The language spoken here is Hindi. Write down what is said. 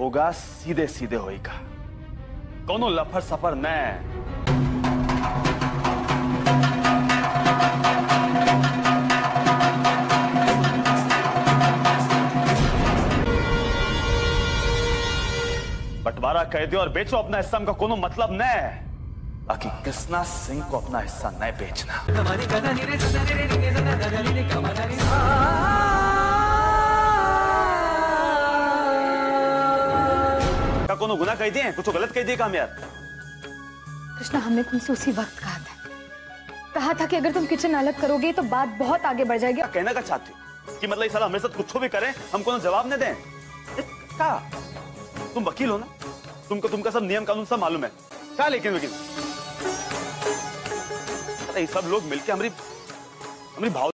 होगा सीधे सीधे होगा, कोनो लफर सफर न। बंटवारा कह दियो और बेचो अपना हिस्सा, का कोनो मतलब न। बाकी कृष्णा सिंह को अपना हिस्सा न बेचना। क्या कोनो गुनाह कह दिए, कुछ गलत कह दिए काम यार? कृष्णा, हमने तुमसे उसी वक्त कहा था कि अगर तुम किचन अलग करोगे तो बात बहुत आगे बढ़ जाएगी। क्या कहना का चाहती हो कि मतलब ये साला हमें साथ कुछ भी करे हम कोनो जवाब न दें? क्या तुम वकील हो ना, तुमका सब नियम कानून सब मालूम है क्या? लेकिन ये सब लोग मिलके हमारी भाव